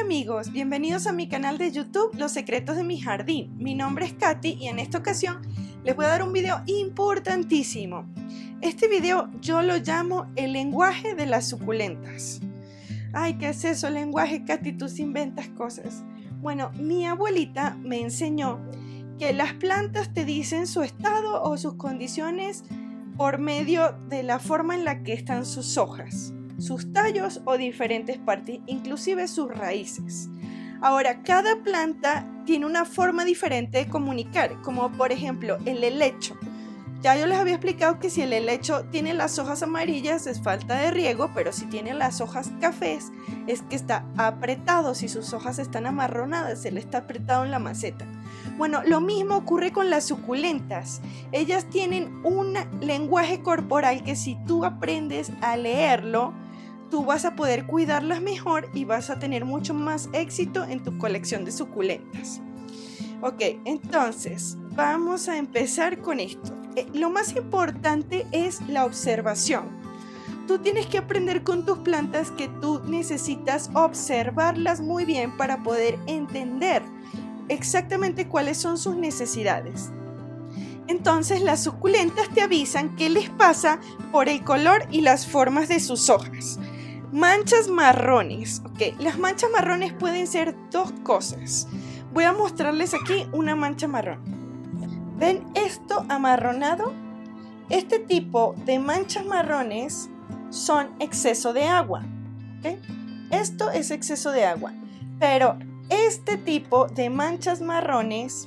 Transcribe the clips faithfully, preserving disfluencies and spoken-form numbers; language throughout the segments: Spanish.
amigos, bienvenidos a mi canal de YouTube Los Secretos de mi Jardín. Mi nombre es Katy y en esta ocasión les voy a dar un video importantísimo. Este video yo lo llamo el lenguaje de las suculentas. Ay, ¿qué es eso, lenguaje, Katy? Tú sí inventas cosas. Bueno, mi abuelita me enseñó que las plantas te dicen su estado o sus condiciones por medio de la forma en la que están sus hojas, sus tallos o diferentes partes, inclusive sus raíces. Ahora, cada planta tiene una forma diferente de comunicar, como por ejemplo el helecho. Ya yo les había explicado que si el helecho tiene las hojas amarillas es falta de riego, pero si tiene las hojas cafés es que está apretado. Si sus hojas están amarronadas, él está apretado en la maceta. Bueno, lo mismo ocurre con las suculentas. Ellas tienen un lenguaje corporal que si tú aprendes a leerlo, tú vas a poder cuidarlas mejor y vas a tener mucho más éxito en tu colección de suculentas. Ok, entonces vamos a empezar con esto. Eh, lo más importante es la observación. Tú tienes que aprender con tus plantas que tú necesitas observarlas muy bien para poder entender exactamente cuáles son sus necesidades. Entonces las suculentas te avisan qué les pasa por el color y las formas de sus hojas. Manchas marrones. Ok, las manchas marrones pueden ser dos cosas. Voy a mostrarles aquí una mancha marrón. ¿Ven esto amarronado? Este tipo de manchas marrones son exceso de agua. ¿Okay? Esto es exceso de agua. Pero este tipo de manchas marrones,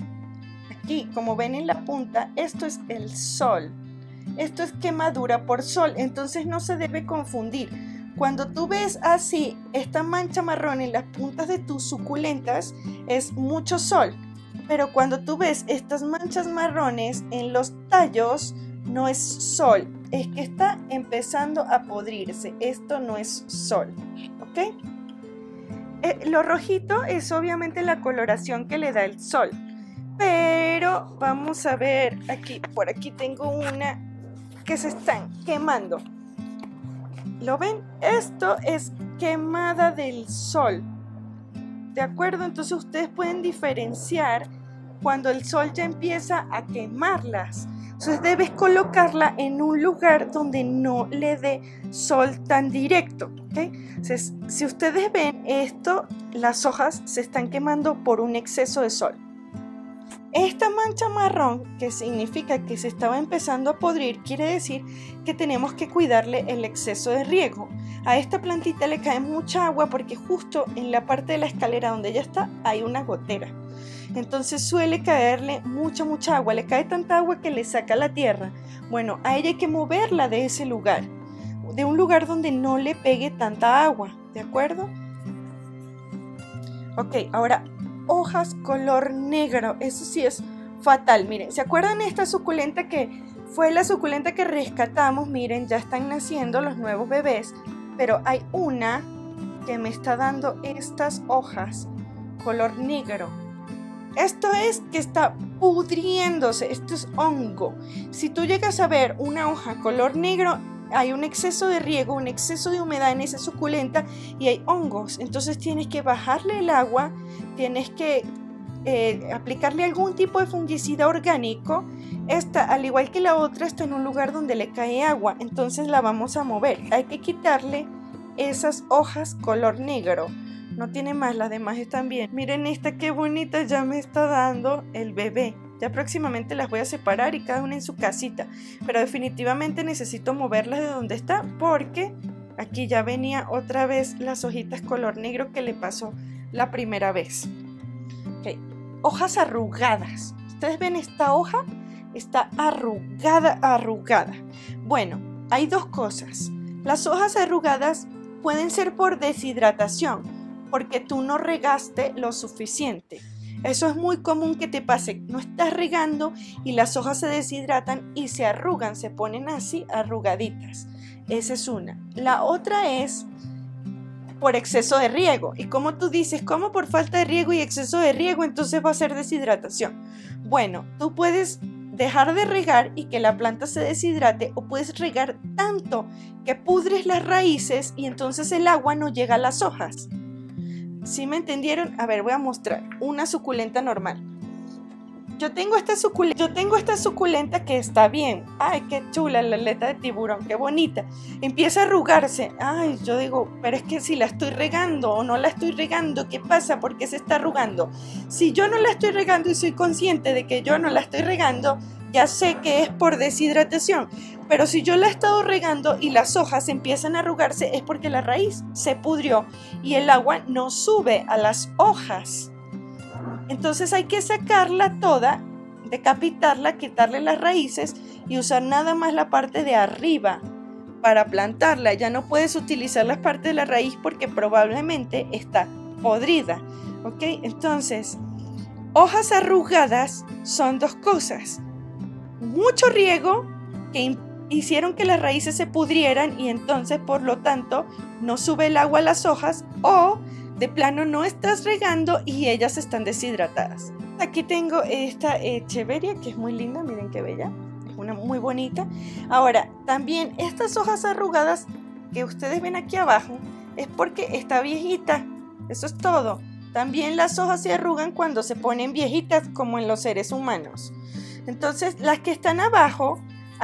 aquí como ven en la punta, esto es el sol. Esto es quemadura por sol, entonces no se debe confundir. Cuando tú ves así esta mancha marrón en las puntas de tus suculentas es mucho sol, pero cuando tú ves estas manchas marrones en los tallos no es sol, es que está empezando a podrirse. Esto no es sol, ¿ok? Eh, lo rojito es obviamente la coloración que le da el sol, pero vamos a ver aquí, por aquí tengo una que se están quemando. ¿Lo ven? Esto es quemada del sol. ¿De acuerdo? Entonces ustedes pueden diferenciar cuando el sol ya empieza a quemarlas. Entonces debes colocarla en un lugar donde no le dé sol tan directo. ¿Okay? Entonces, si ustedes ven esto, las hojas se están quemando por un exceso de sol. Esta mancha marrón, que significa que se estaba empezando a podrir, quiere decir que tenemos que cuidarle el exceso de riego. A esta plantita le cae mucha agua porque justo en la parte de la escalera donde ella está hay una gotera. Entonces suele caerle mucha, mucha agua. Le cae tanta agua que le saca la tierra. Bueno, a ella hay que moverla de ese lugar, de un lugar donde no le pegue tanta agua. ¿De acuerdo? Ok, ahora hojas color negro, eso sí es fatal. Miren, ¿se acuerdan de esta suculenta que fue la suculenta que rescatamos? Miren, ya están naciendo los nuevos bebés, pero hay una que me está dando estas hojas color negro. Esto es que está pudriéndose, esto es hongo. Si tú llegas a ver una hoja color negro, hay un exceso de riego, un exceso de humedad en esa suculenta y hay hongos. Entonces tienes que bajarle el agua, tienes que eh, aplicarle algún tipo de fungicida orgánico. Esta, al igual que la otra, está en un lugar donde le cae agua, entonces la vamos a mover. Hay que quitarle esas hojas color negro. No tiene más, las demás están bien. Miren esta qué bonita, ya me está dando el bebé. Ya próximamente las voy a separar y cada una en su casita, pero definitivamente necesito moverlas de donde está porque aquí ya venía otra vez las hojitas color negro que le pasó la primera vez. Okay. Hojas arrugadas. ¿Ustedes ven esta hoja? Está arrugada, arrugada. Bueno, hay dos cosas. Las hojas arrugadas pueden ser por deshidratación, porque tú no regaste lo suficiente. Eso es muy común que te pase, no estás regando y las hojas se deshidratan y se arrugan, se ponen así arrugaditas. Esa es una. La otra es por exceso de riego. Y como tú dices, ¿cómo por falta de riego y exceso de riego entonces va a ser deshidratación? Bueno, tú puedes dejar de regar y que la planta se deshidrate, o puedes regar tanto que pudres las raíces y entonces el agua no llega a las hojas. ¿Sí me entendieron? A ver, voy a mostrar una suculenta normal. Yo tengo esta suculenta, yo tengo esta suculenta que está bien. Ay, qué chula la aleta de tiburón, qué bonita. Empieza a arrugarse. Ay, yo digo, pero es que si la estoy regando o no la estoy regando, ¿qué pasa? ¿Por qué se está arrugando? Si yo no la estoy regando y soy consciente de que yo no la estoy regando, ya sé que es por deshidratación. Pero si yo la he estado regando y las hojas empiezan a arrugarse, es porque la raíz se pudrió y el agua no sube a las hojas. Entonces hay que sacarla toda, decapitarla, quitarle las raíces y usar nada más la parte de arriba para plantarla. Ya no puedes utilizar la parte de la raíz porque probablemente está podrida. ¿Ok? Entonces, hojas arrugadas son dos cosas. Mucho riego que hicieron que las raíces se pudrieran y entonces por lo tanto no sube el agua a las hojas, o de plano no estás regando y ellas están deshidratadas. Aquí tengo esta echeveria que es muy linda, miren qué bella, es una muy bonita. Ahora también estas hojas arrugadas que ustedes ven aquí abajo es porque está viejita, eso es todo. También las hojas se arrugan cuando se ponen viejitas, como en los seres humanos. Entonces las que están abajo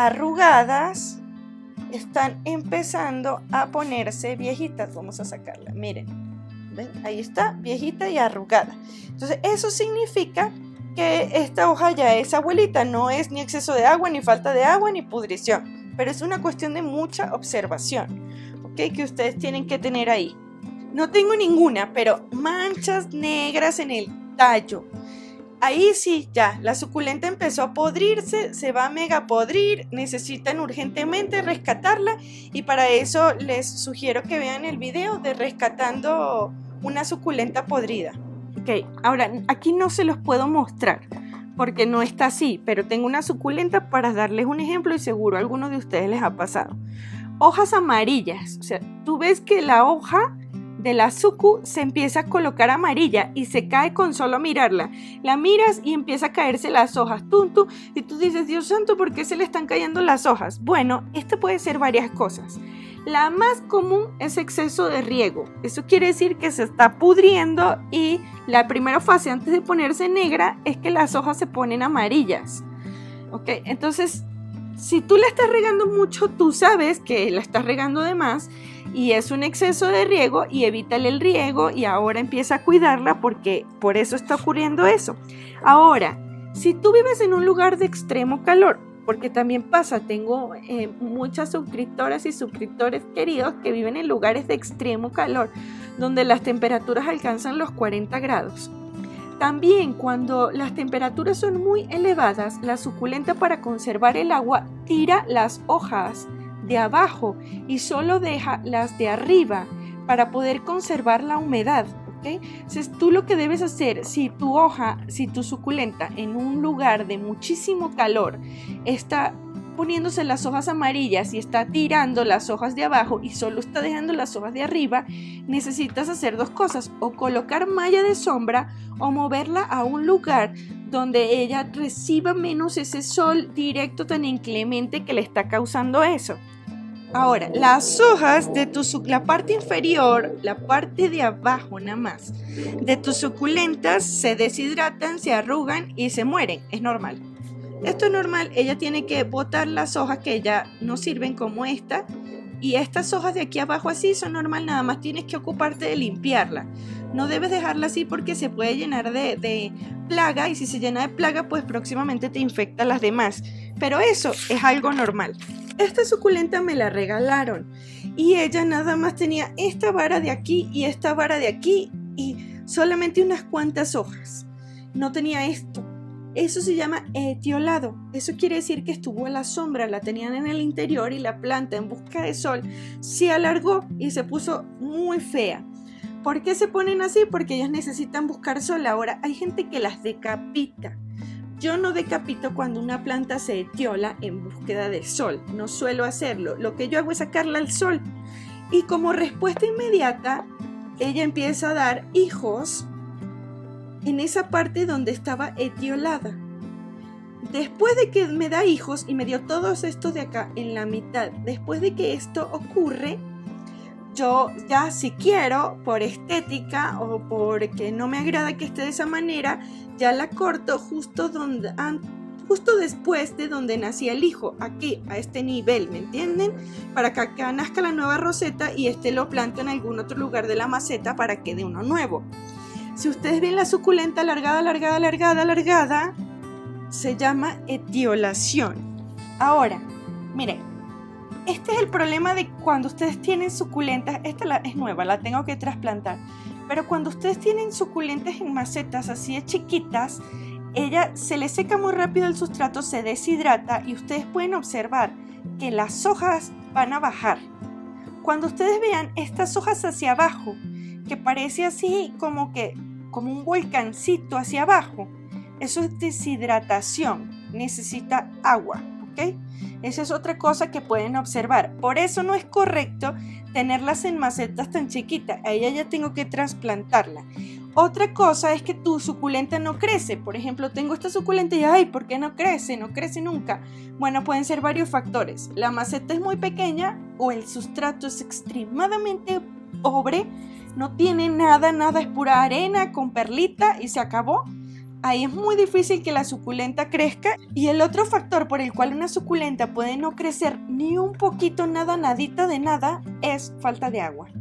arrugadas están empezando a ponerse viejitas. Vamos a sacarla, miren. ¿Ven? Ahí está, viejita y arrugada. Entonces eso significa que esta hoja ya es abuelita, no es ni exceso de agua, ni falta de agua, ni pudrición, pero es una cuestión de mucha observación, ¿ok? Que ustedes tienen que tener ahí. No tengo ninguna, pero manchas negras en el tallo. Ahí sí, ya, la suculenta empezó a podrirse, se va a mega podrir, necesitan urgentemente rescatarla y para eso les sugiero que vean el video de rescatando una suculenta podrida. Ok, ahora aquí no se los puedo mostrar porque no está así, pero tengo una suculenta para darles un ejemplo y seguro a algunos de ustedes les ha pasado. Hojas amarillas, o sea, tú ves que la hoja de la sucu se empieza a colocar amarilla y se cae con solo mirarla. La miras y empieza a caerse las hojas, tum, tum, y tú dices, Dios santo, ¿por qué se le están cayendo las hojas? Bueno, esto puede ser varias cosas. La más común es exceso de riego. Eso quiere decir que se está pudriendo y la primera fase antes de ponerse negra es que las hojas se ponen amarillas. Ok, entonces si tú la estás regando mucho, tú sabes que la estás regando de más y es un exceso de riego y evítale el riego y ahora empieza a cuidarla porque por eso está ocurriendo eso. Ahora, si tú vives en un lugar de extremo calor, porque también pasa, tengo eh, muchas suscriptoras y suscriptores queridos que viven en lugares de extremo calor, donde las temperaturas alcanzan los cuarenta grados. También cuando las temperaturas son muy elevadas, la suculenta para conservar el agua tira las hojas de abajo y solo deja las de arriba para poder conservar la humedad. ¿Okay? Entonces tú lo que debes hacer, si tu hoja, si tu suculenta en un lugar de muchísimo calor está poniéndose las hojas amarillas y está tirando las hojas de abajo y solo está dejando las hojas de arriba, necesitas hacer dos cosas, o colocar malla de sombra o moverla a un lugar donde ella reciba menos ese sol directo tan inclemente que le está causando eso. Ahora, las hojas de tu la parte inferior, la parte de abajo nada más, de tus suculentas se deshidratan, se arrugan y se mueren, es normal. Esto es normal, ella tiene que botar las hojas que ya no sirven como esta y estas hojas de aquí abajo así son normal, nada más tienes que ocuparte de limpiarla. No debes dejarla así porque se puede llenar de, de plaga y si se llena de plaga pues próximamente te infecta las demás, pero eso es algo normal. Esta suculenta me la regalaron y ella nada más tenía esta vara de aquí y esta vara de aquí y solamente unas cuantas hojas, no tenía esto. Eso se llama etiolado. Eso quiere decir que estuvo a la sombra, la tenían en el interior y la planta en busca de sol se alargó y se puso muy fea. ¿Por qué se ponen así? Porque ellas necesitan buscar sol. Ahora hay gente que las decapita. Yo no decapito cuando una planta se etiola en búsqueda de sol. No suelo hacerlo. Lo que yo hago es sacarla al sol. Y como respuesta inmediata, ella empieza a dar hijos en esa parte donde estaba etiolada. Después de que me da hijos y me dio todos estos de acá en la mitad, después de que esto ocurre, yo ya si quiero, por estética o porque no me agrada que esté de esa manera, ya la corto justo donde justo después de donde nacía el hijo, aquí, a este nivel, ¿me entienden? Para que acá nazca la nueva roseta y este lo planto en algún otro lugar de la maceta para que dé uno nuevo. Si ustedes ven la suculenta alargada, alargada, alargada, alargada, se llama etiolación. Ahora, miren, este es el problema de cuando ustedes tienen suculentas. Esta la, es nueva, la tengo que trasplantar. Pero cuando ustedes tienen suculentas en macetas así de chiquitas, ella se le seca muy rápido el sustrato, se deshidrata y ustedes pueden observar que las hojas van a bajar. Cuando ustedes vean estas hojas hacia abajo, que parece así como que como un volcancito hacia abajo, eso es deshidratación, necesita agua, ¿ok? Esa es otra cosa que pueden observar. Por eso no es correcto tenerlas en macetas tan chiquitas. A ella ya tengo que trasplantarla. Otra cosa es que tu suculenta no crece. Por ejemplo, tengo esta suculenta y ¡ay! ¿Por qué no crece? No crece nunca. Bueno, pueden ser varios factores. La maceta es muy pequeña o el sustrato es extremadamente pobre. No tiene nada, nada, es pura arena con perlita y se acabó. Ahí es muy difícil que la suculenta crezca. Y el otro factor por el cual una suculenta puede no crecer ni un poquito, nada, nadita de nada, es falta de agua.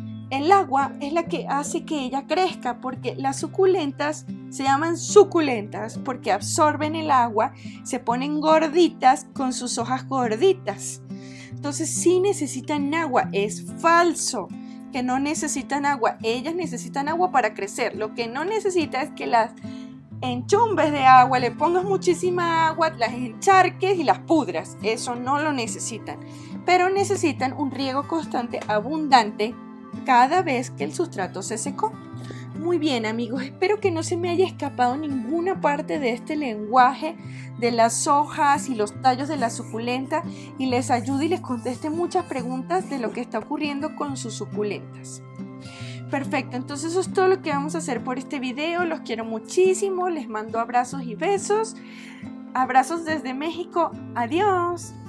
El agua es la que hace que ella crezca, porque las suculentas se llaman suculentas porque absorben el agua, se ponen gorditas con sus hojas gorditas. Entonces sí necesitan agua, es falso que no necesitan agua. Ellas necesitan agua para crecer. Lo que no necesita es que las enchumbes de agua, le pongas muchísima agua, las encharques y las pudras. Eso no lo necesitan, pero necesitan un riego constante, abundante, cada vez que el sustrato se secó. Muy bien, amigos, espero que no se me haya escapado ninguna parte de este lenguaje de las hojas y los tallos de la suculenta y les ayude y les conteste muchas preguntas de lo que está ocurriendo con sus suculentas. Perfecto, entonces eso es todo lo que vamos a hacer por este video. Los quiero muchísimo, les mando abrazos y besos. Abrazos desde México. Adiós.